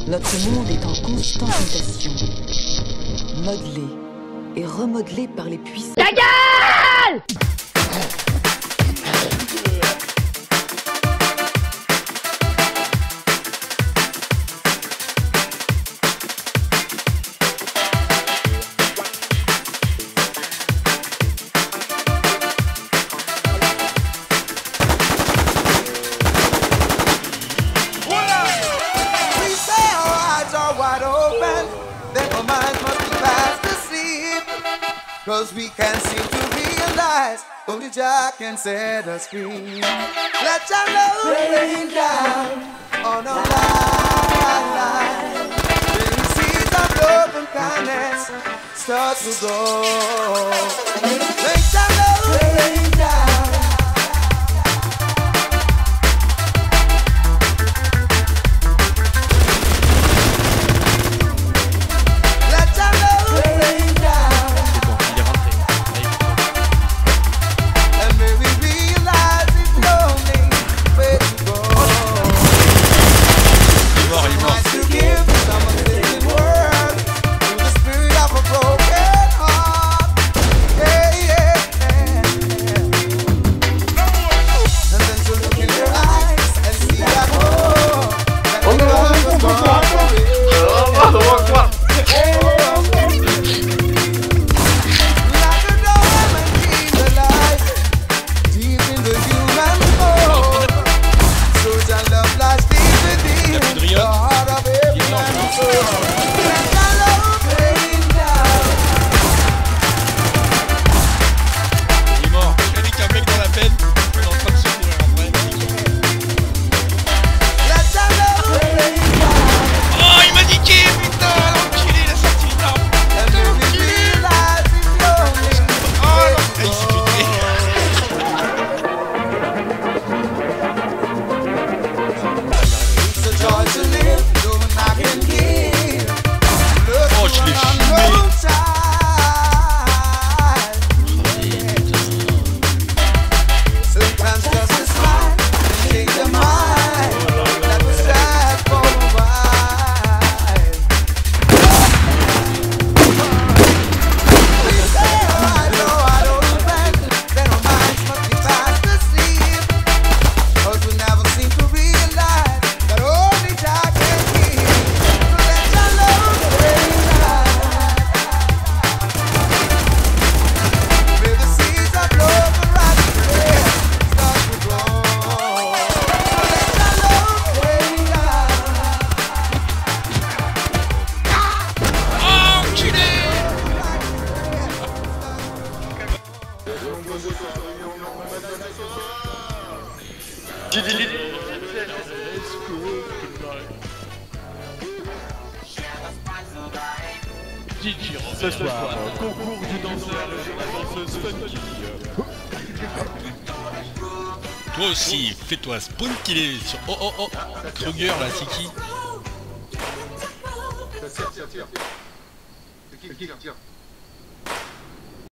Notre monde est en constante mutation, modelé et remodelé par les puissants. Ta gueule! Cause we can't seem to realize only Jah can set us free. Let your love rain down on our lives. When the seeds of love and kindness start to grow. Let your love rain down. Ce soir, concours du danseur et de la danseuse funky. Toi aussi, fais-toi spawn killer sur... Oh oh oh, Kruger là, c'est qui? Tire. C'est qui? Tire.